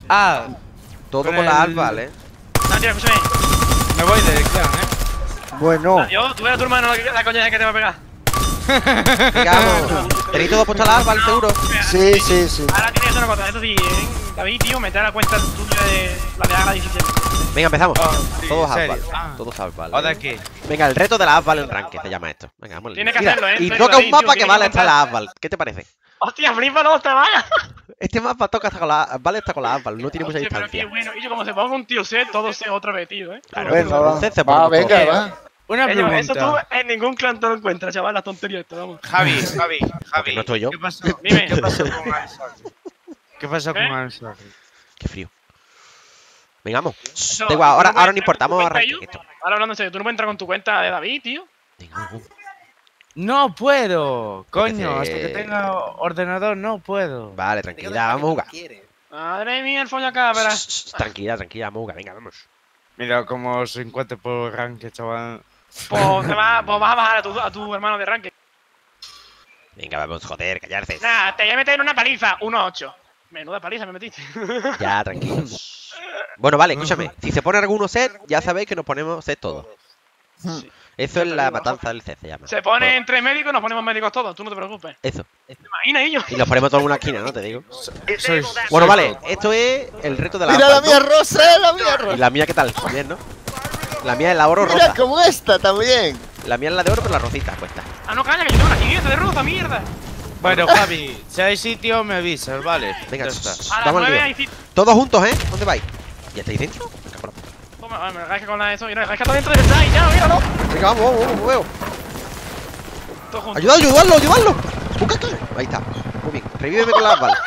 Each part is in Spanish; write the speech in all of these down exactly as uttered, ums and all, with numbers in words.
Ah, todo con, con la el- Asval, ¿eh? No, tío, escúchame. me voy de clan, ¿eh? Bueno. Adiós, tú ves a tu hermano la, la coña que te va a pegar. Venga, vamos. ¿Tenéis todo puesto la Asval, seguro? Sí, sí, sí. Ahora tienes que hacer una cosa. Eso sí, ¿eh? David, tío, meter la cuenta tuya de la de Agra diecisiete. Venga, empezamos. Oh, sí, Todos en serio. Asval. Ah. Todos Asval. ¿O de ¿eh? aquí? Venga, el reto de la Asval en Ranked se llama esto. Venga, vamos. Tienes que Mira, hacerlo, ¿eh? y Pero toca un David, tío, mapa que tienes vale que hasta montar. la Asval. ¿Qué te parece? Hostia, flipalo, te vaya. Este mapa toca hasta con la vale hasta con la Asval, no tiene mucha Hostia, pero qué distancia. bueno. Y yo como se ponga un tío set, todo set otra vez, tío, ¿eh? Claro, Venga, pero va. entonces se Va, ponemos venga, todos. va. Una Eso, eso tú pregunta. en ningún clan te lo encuentras, chaval, las tonterías estas, vamos. Javi, Javi, Javi. no estoy yo. ¿Qué pasó? Dime. ¿Qué pasó con Ansari? ¿Qué pasó con ¿Eh? Ansari? Qué frío. Venga, vamos. Eso, Da igual, ¿tú ahora, no ahora no puedes importamos entrar con tu arranque cuenta, esto. yo? Ahora hablando en serio, tú no puedes entrar con tu cuenta de David, tío. Venga, vamos. No puedo, Porque coño, se- hasta que tenga ordenador no puedo. Vale, tranquilidad, vamos a jugar. Madre mía, el follacabra. Shh, shh, Tranquilidad, tranquilidad, vamos a jugar. Venga, vamos. Mira cómo se encuentra por ranque, chaval. Pues, te vas, pues vas a bajar a tu, a tu hermano de ranking. Venga, vamos, joder, callarse. Nah, te voy a meter en una paliza, uno ocho. Menuda paliza me metiste. Ya, tranquilos. Bueno, vale, escúchame. Si se pone alguno set, ya sabéis que nos ponemos set todos. Sí. Eso es la matanza del set, se llama. Se pone entre médicos, nos ponemos médicos todos, tú no te preocupes. Eso. ¿Te imaginas ellos? Y los ponemos todos en una esquina, ¿no? Te digo. Sois, Bueno, sois vale, todos. esto es el reto de la Mira la Asval, mía ¿no? rosa, la mía ¿Y rosa. la mía qué tal? Bien, ¿no? La mía es la oro Mira rosa. como esta también. La mía es la de oro, pero la rosita puesta. Ah, no, calla, que yo tengo una quinienta de rosa, mierda. Bueno, Javi, si hay sitio me avisas, ¿vale? Venga, ya shh, está. shh, A las vamos al nueve lío. hay cita. Todos juntos, ¿eh? ¿Dónde vais? ¿Ya estáis dentro? Venga, por la puta. Toma, ah, me regañas con la de eso. Mira, regañas dentro de verdad y ya, míralo. Venga, vamos, vamos, vamos, vamos. Todos juntos. Ayudad, ayudadlo, ayudadlo. Busca aquí. Ahí está. Muy bien. Revíveme con la Asval.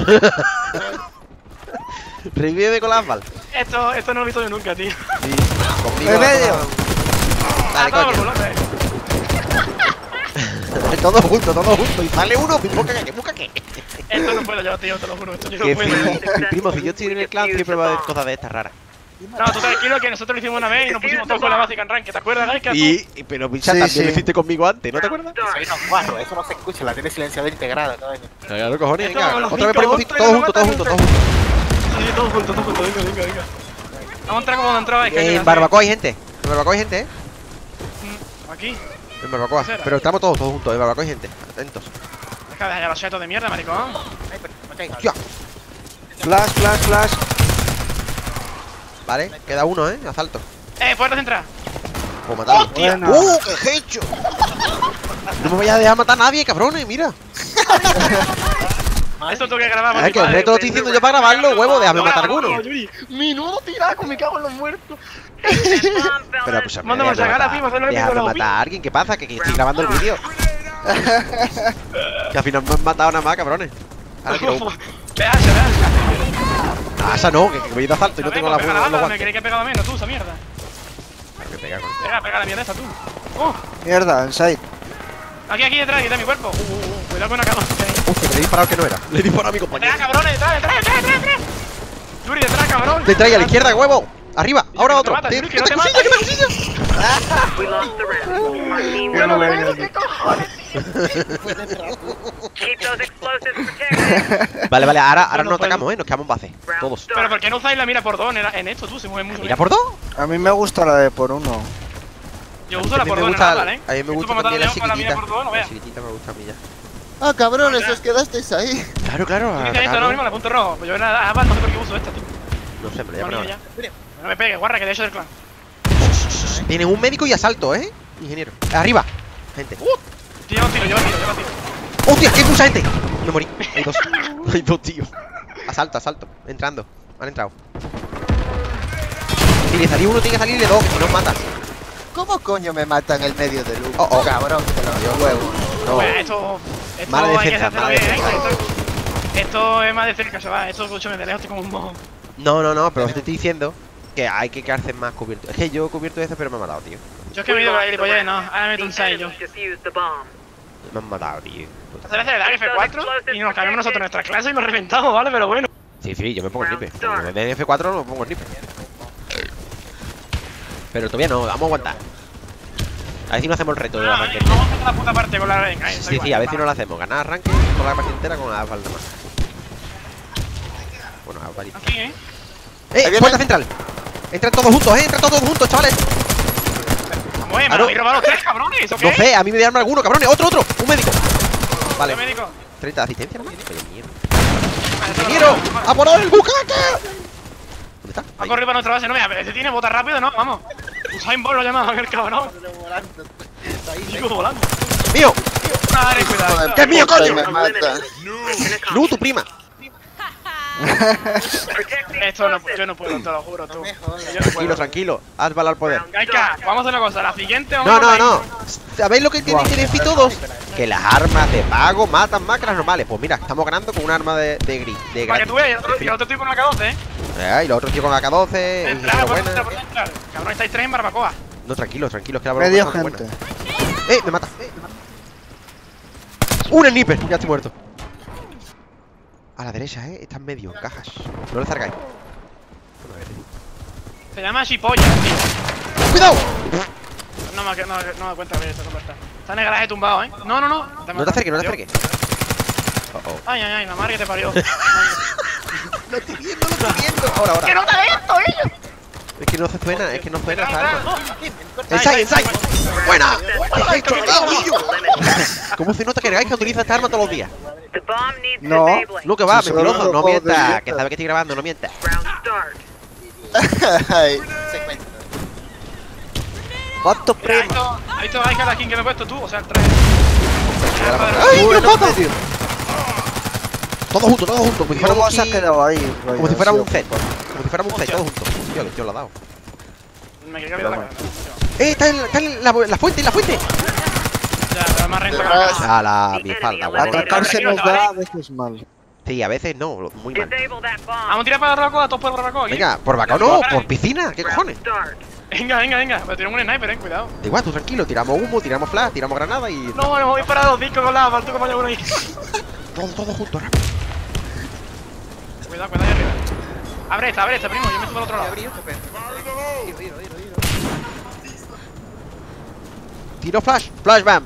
Revíveme con la Asval. Esto, esto no lo he visto yo nunca, tío. Sí, conmigo. En medio. Dale, Ah, todo por coño. culo, Todos juntos, todos juntos. Y sale uno, busca que, busca que. Esto no puedo yo, tío, te lo juro. Esto yo Que no puedo. fi- primo, si yo estoy en el clan, siempre va a haber cosas de estas raras. No, tú tranquilo que nosotros lo hicimos una vez y nos pusimos todos con la básica en rank. ¿Te acuerdas, Gaika? Y, y- pero Micha, Sí, también sí. lo hiciste conmigo antes, ¿no te acuerdas? Soy unos guarros, eso no se escucha, la tiene silenciador integrado, coño. Claro, cojones, Esto venga. con los Otra vez cinco ponemos votos todos y juntos, nos todos matan juntos, entre- todos juntos. Sí, todos juntos, todos juntos. Venga, venga, venga. Vamos a entrar como donde entraba. En barbacoa hay gente. En barbacoa hay gente, ¿eh? Aquí. En barbacoa. Será. Pero estamos todos, todos juntos. En barbacoa hay gente. Atentos. Deja de dejar ya los chetos de mierda, maricón. Ay, pero no caiga. Hostia. Flash, flash, flash. Vale, queda uno, ¿eh? Asalto. Eh, puerta central. O matarlo. ¡Hostia! Buena. ¡Uh, qué hecho! No me vayas a dejar matar a nadie, cabrones, mira. Esto tengo que grabar. por Es mi que el padre. reto lo estoy diciendo yo para grabarlo, huevo, déjame No, matar no, alguno. no, Yuri. Menudo tiraco, me cago en los muertos. Pero pues Mándame a sacar a ti, hacer lo que déjame tengo en la matar a alguien, ¿qué pasa? Que, que estoy grabando el vídeo. Que al final me han matado nada más, cabrones. Ahora quiero... Pegarse, pegarse. Ah, esa no, que, que voy de asalto y no tengo la Pega los banda, me guantes. creí que he pegado menos, tú, esa mierda. Claro que pega, coño. Pega, pega la mierda esta, tú. Uh, Mierda, inside. aquí, aquí detrás, aquí está mi cuerpo. Uh, uh, uh, cuidado con la cama. Hostia, le he disparado que no era. Le he disparado a mi compañero. Detrás, cabrones, detrás, detrás, detrás, detrás, detrás. Yuri, detrás, cabrón. Detrás y a la izquierda, huevo. Arriba, ahora que otro. te mata, ¿Qué Yuri, que no te cosilla, mata. qué cosilla? We lost the round. Our team Yo no won. veo, ¿qué cojones? Keep those explosives protected. Vale, vale, ahora, ahora no nos puedo. atacamos, eh. Nos quedamos en base. Todos. Pero ¿por qué no usáis la mira por dos en, la- en esto, tú? Se mueve mucho. ¿Mira por dos? A mí me gusta la de por uno. Yo A uso mí la por me dos en gusta, el radar, ¿eh? a mí me Tú gusta para matar también la al león con la mira chiquitita. por dos, no La veas. chiquitita me gusta a mí ya. Ah, cabrones, Mira. os quedasteis ahí. Claro, claro. ¿Qué dice esto, no? Mismo, la punto rojo. Pues yo era Aval, no sé por qué uso esta, tío. No sé, pero ya No, pero niño, ya. No me pegues, guarra, que de hecho del clan. Tienen un médico y asalto, ¿eh? Ingeniero. Arriba. Gente. Tío, tiro, yo tiro, yo tiro. ¡Hostia! ¡Que hay mucha gente! Me morí. Hay dos. Hay dos, tío. Asalto, asalto. Entrando. Han entrado. Si le salió uno, tiene que salirle dos, que si no mata. ¿Cómo coño me matan el medio de luz? Oh, oh. Cabrón, te lo dio huevo. No. Pues esto. Esto Mala hay que defensa, hacerlo mala bien, ¿eh? defensa. Esto, esto es más de cerca, chaval. Esto, escúchame, de lejos estoy como un mojo. No, no, no, pero te estoy diciendo que hay que quedarse más cubierto. Es que yo he cubierto eso, pero me han matado, tío. Yo es que me he ido con la gilipollez, no. Ahora me meto un The seis yo. enemy defused the bomb. Me han matado, tío. Hacer ese de dar F cuatro y nos cambiamos nosotros nuestra clase y nos reventamos, ¿vale? Pero bueno. Sí, sí, yo me pongo sniper. Cuando me den F cuatro, no me pongo sniper. Pero todavía no, vamos a aguantar. A ver si no hacemos el reto de Ah, arranque. vamos a hacer la puta parte con la venga. eso Sí, igual, sí, a ver si va. no lo hacemos. Ganar arranque con la parte entera con la falta más. Bueno, Palito. Aquí, ¿eh? ¡Eh! viene. ¡Puerta central! Entran todos juntos, ¿eh? Entran todos juntos, chavales. Vamos, eh, me Ah, no. habéis robado los tres, cabrones. ¿Eso qué No es? sé, a mí me dieron alguno, cabrones. ¡Otro, otro! ¡Un médico! Vale. ¿Qué médico? treinta de asistencia, ¿no? Oye, mierda. Vale, esto lo ¡Ingeniero! robamos. ¡A por el bucaque! ¿Dónde está? Ha Ahí. corrido para nuestra base, no mira, pero ese tiene bota rápido, ¿no? Vamos. Usain Bolt lo llamaba aquel cabrón. Sigo volando. ¡Mío! Madre, cuidado. ¡Que es mío, coño! Me mata. Mission ¡Lu, tu prima! accomplished. Esto no, yo no puedo, te lo juro, tú. Yo no Tranquilo, puedo. tranquilo. Haz valer al poder. Gaika, vamos a hacer una cosa. La siguiente vamos No, a no, por no. ahí. ¿Sabéis lo que tienen que decir todos? Que las armas de pago matan más que las normales. Pues mira, estamos ganando con un arma de, de gris. De Para que gratis. tú veas, y el otro- y el otro estoy con la K doce, ¿eh? Eh, y los otros tíos con A K doce. Entrar, ingeniero por buena. entrar, por entrar. Cabrón, estáis tres en barbacoa. No, tranquilo, tranquilo. Es que la broma Medio es gente. buena. ¡Eh! Me mata. Eh, me mata. ¡Un sniper! Ya estoy muerto. A la derecha, eh. Está en medio, en cajas. No le zargáis. Bueno, a ver. Se llama Chipolla, tío. ¡Cuidado! No me, no, no me cuenta que esto está. Está en el garaje tumbado, ¿eh? No, no, no. No te acerques, no te acerques. Oh, oh. Ay, ay, ay, la madre que te parió. Lo estoy viendo, lo estoy viendo. Ahora, ahora. ¡Que no te ve esto, eh! Es que no se suena, es que no suena esa Atrás, arma. atrás. ¡Inside, inside! ¡Buena! Successful. ¡Esto, tío! ¿Cómo se nota que Gaika utiliza esta arma todos los días? The bomb needs No. disabling. No, que va, Sí, solo mentiroso, lo no puedo mientas. decir. Que sabe que estoy grabando, no mientas. Round start. Ay, ¿Cuántos Mira, primos? esto, esto hay cada skin que me he puesto tú, o sea, el tres. ¡Ay, Uy, qué no, pata! tío. Todos juntos, todos juntos. Como si ¿Cómo fuéramos se ha aquí- quedado ahí? Como si fuéramos un set. Como si fuéramos un set, Hostia. todos juntos. Tío, que tío lo ha dado. Me quedé viendo la cara. ¡Eh! Está en, está en la, la fuente, en la fuente. Ya, pero más renta que la Detrás. cara. A la mi espalda, huevón. Atacarse nos da a veces mal. Sí, a veces no, muy mal. Disable that bomb. Vamos a tirar para barbacoa, todos por barbacoa aquí. Venga, por bacao no, por piscina, ¿qué Round cojones? start. Venga, venga, venga. Pero tenemos un sniper, eh, cuidado. Da igual, tú tranquilo, tiramos humo, tiramos flash, tiramos granada y. No, nos voy para los discos con la falta como uno ahí. Todo, todo junto, rápido. Cuidado, cuidado ahí arriba. Abre esta, abre esta, primo. Yo me subo al otro lado. Tiro flash, flash bam.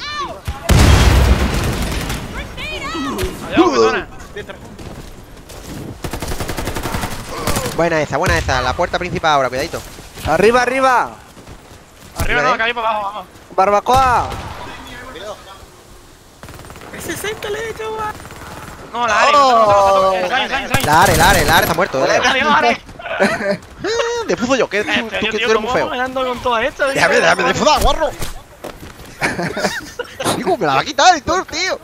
Allá, perdona. Buena esa, buena esa, la puerta principal ahora, cuidadito. ¡Arriba, arriba! Arriba no, ¿eh? acá ahí para abajo, vamos. ¡Barbacoa! No, la Ari, no, no, no, no, Zain, Zain, Zain. La Are, la Are, la Are está muerto, eh. Adiós, Ari. Ah, Defuzo yo, que tú, En tú, serio, que tío, tú eres muy ¿cómo feo. vamos ganando con todo esto? tío? Déjame, déjame defudar, guarro. Digo, me la va a quitar el todo, tío.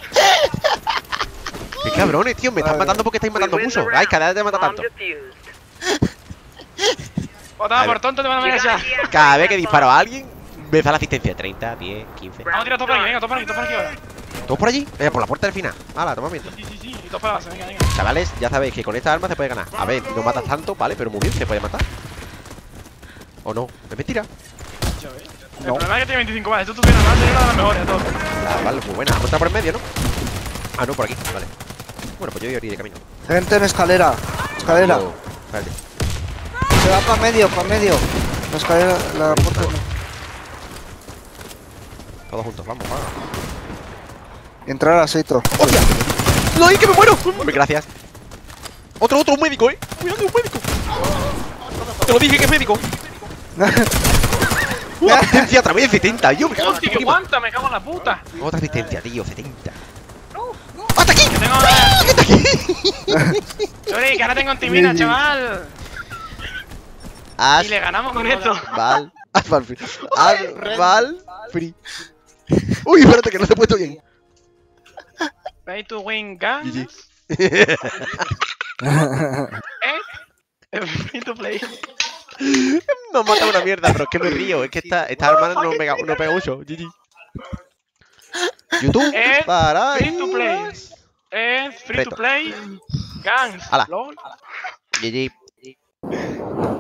Qué cabrones, tío, me están matando porque estáis We matando win mucho. the Ay, cada vez te mata round. tanto. Bomb defused. Botado por tonto, te van a You venir gotta ya. deactivate Cada vez que that disparo bomb. a alguien, me da la asistencia. treinta, diez, quince. Vamos a tirar todo por aquí, venga, todo por aquí, todo por aquí ahora. ¿Todos por allí? Venga, por la puerta del final. Hala, toma viento. Sí, sí, sí, y todo para la base, venga, venga. Chavales, ya sabéis que con esta arma se puede ganar. A ver, no matas tanto, vale, pero muy bien, se puede matar. ¿O no? ¿Es mentira? El problema es que tiene veinticinco balas, esto tuviera más, sería una de las mejores de todos. Ah, vale, pues buena. Vamos a entrar por el medio, ¿no? Ah, no, por aquí, vale. Bueno, pues yo iré de camino. Gente en escalera. Escalera. Oh, espérate. Se va para medio, para medio. La escalera, la puerta. Todos juntos, vamos, vamos. Y entrar al aceito. ¡Hostia! ¡No, ahí que me muero! Hombre, gracias. Otro, otro, un médico, eh. Cuidado, un médico. Te lo dije que es médico. ¡Uh, asistencia otra vez! setenta, yo me cago en la Hostia, que prima. aguanta, me cago en la puta. Otra asistencia, tío, setenta. ¡Hasta aquí! Tengo. ¡Hasta aquí! Yuri, que ahora tengo antimina, chaval. As, Y le ganamos con esto. Val, Asval Free. Asval Free. Uy, espérate que no se ha puesto bien. Pay to win guns. G G. ¿Eh? Free to play. Me ha matado una mierda, pero es que me río. Es que esta, esta arma no pega, no pega mucho. G G. YouTube Es para. free to play. Es free Reto. to play. Guns. Ala. LOL. G G.